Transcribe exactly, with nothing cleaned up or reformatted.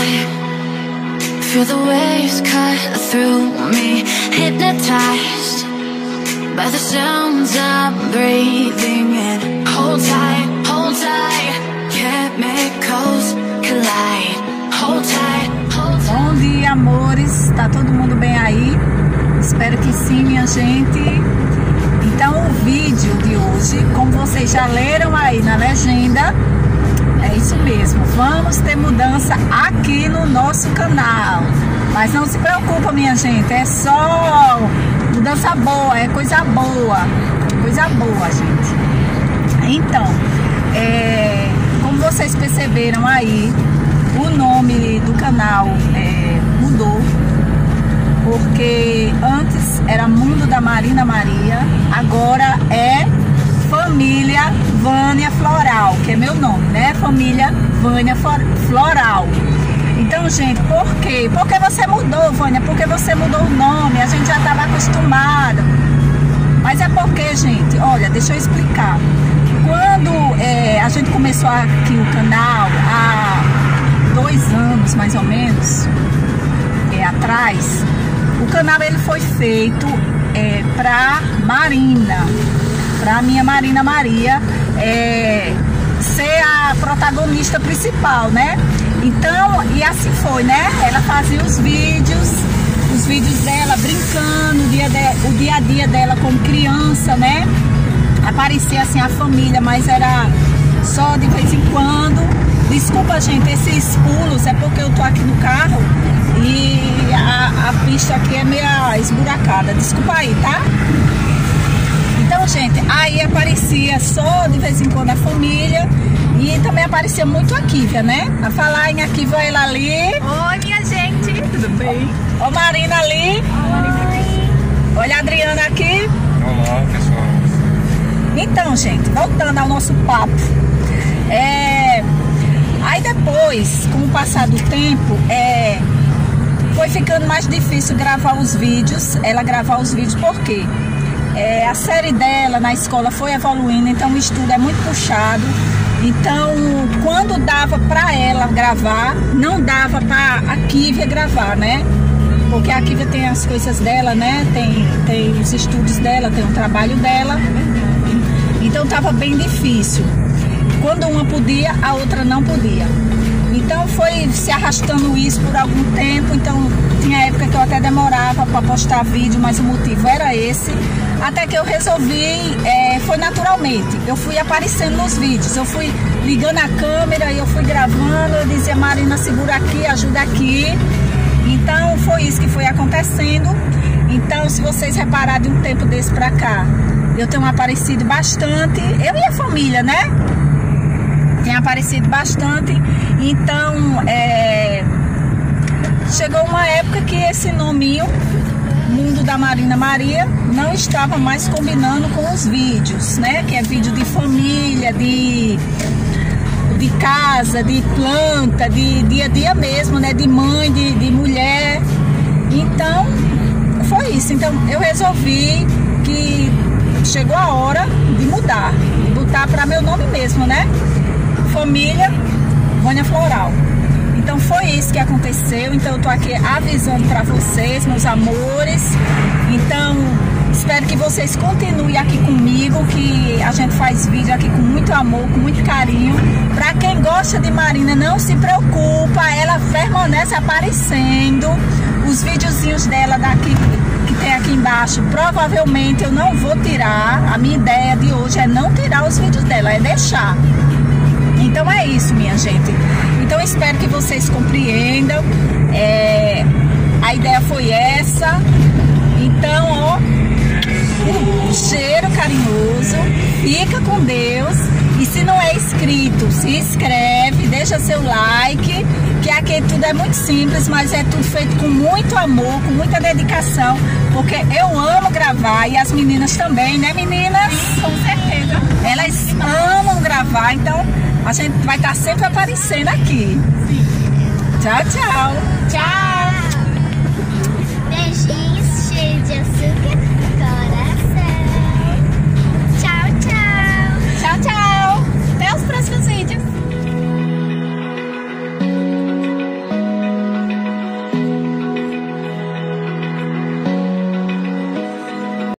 high, feel the waves cut through me, hypnotized by the sounds I'm breathing in. Hold tight, hold tight, chemicals collide. Hold tight, hold tight. Bom dia, amores. Tá todo mundo bem aí? Espero que sim, minha gente. Então, o vídeo de hoje, como vocês já leram aí na legenda, é isso mesmo. Vamos ter mudança aqui no nosso canal. Mas não se preocupa, minha gente. É só mudança boa, é coisa boa. Coisa boa, gente. Então, é, como vocês perceberam aí, o nome do canal é, mudou. Porque antes era Mundo da Marina Maria, agora é Família Vânia Floral, que é meu nome, né? Família Vânia Floral. Então, gente, por quê? Por que você mudou, Vânia? Porque você mudou o nome, a gente já estava acostumada. Mas é porque, gente, olha, deixa eu explicar. Quando é, a gente começou aqui o canal, há dois anos mais ou menos, é, atrás, o canal ele foi feito é, para Marina, para minha Marina Maria é, ser a protagonista principal, né? Então, e assim foi, né? Ela fazia os vídeos, os vídeos dela brincando, o dia, de, o dia a dia dela como criança, né? Aparecia assim a família, mas era só de vez em quando. Desculpa, gente, esses pulos é porque eu tô aqui no carro e a, a pista aqui é meio esburacada. Desculpa aí, tá? Então, gente, aí aparecia só de vez em quando a família e também aparecia muito a Kívia, né? A falar em Kívia, ela ali. Oi, minha gente, tudo bem? Ó, Marina ali. Oi. Olha a Adriana aqui. Olá, pessoal. Então, gente, voltando ao nosso papo. É... Aí depois, com o passar do tempo, é... foi ficando mais difícil gravar os vídeos. Ela gravar os vídeos, por quê? É, a série dela na escola foi evoluindo, então o estudo é muito puxado. Então, quando dava pra ela gravar, não dava pra a Kívia gravar, né? Porque a Kívia tem as coisas dela, né? Tem, tem os estudos dela, tem o trabalho dela. Então, tava bem difícil. Quando uma podia, a outra não podia. Então, foi se arrastando isso por algum tempo. Então, tinha época que eu até demorava para postar vídeo, mas o motivo era esse. Até que eu resolvi, é, foi naturalmente. Eu fui aparecendo nos vídeos, eu fui ligando a câmera e eu fui gravando. Eu dizia, Marina, segura aqui, ajuda aqui. Então, foi isso que foi acontecendo. Então, se vocês repararem de um tempo desse pra cá, eu tenho aparecido bastante. Eu e a família, né? Tem aparecido bastante. Então, é, chegou uma época que esse nominho, Mundo da Marina Maria, não estava mais combinando com os vídeos, né? Que é vídeo de família, de, de casa, de planta, de dia a dia mesmo, né? De mãe, de, de mulher. Então, foi isso. Então, eu resolvi que chegou a hora de mudar, de botar para meu nome mesmo, né? Família Vânia Floral. Então foi isso que aconteceu. Então eu tô aqui avisando para vocês, meus amores. Então espero que vocês continuem aqui comigo, que a gente faz vídeo aqui com muito amor, com muito carinho. Para quem gosta de Marina, não se preocupa, ela permanece aparecendo. Os videozinhos dela daqui que tem aqui embaixo, provavelmente eu não vou tirar. A minha ideia de hoje é não tirar os vídeos dela, é deixar. Então é isso, minha gente. Então espero que vocês compreendam. É, a ideia foi essa. Então, ó, um cheiro carinhoso. Fica com Deus. E se não é inscrito, se inscreve, deixa seu like. Que aqui tudo é muito simples, mas é tudo feito com muito amor, com muita dedicação. Porque eu amo gravar e as meninas também, né, meninas? Sim, com certeza. Elas amam gravar, então a gente vai estar sempre aparecendo aqui. Sim. Tchau, tchau. Tchau. Beijinhos, cheio de açúcar, coração. Tchau, tchau. Tchau, tchau. Até os próximos vídeos.